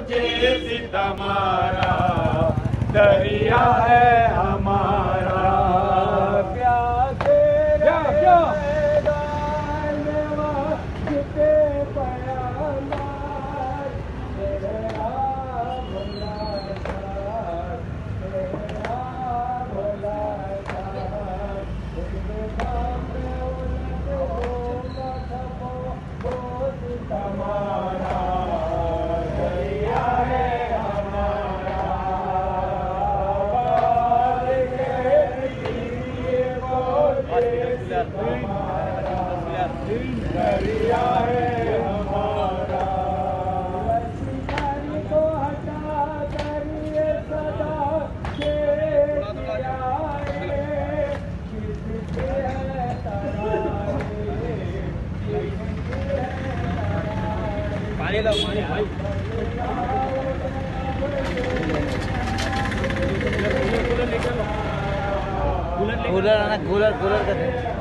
ये तुम्हारा दरिया है हमारा। प्यासे दरिया है हमारा। को हटा कर ये सदा के किसके है पानी लो पानी भाई। कूलर आना कूलर कर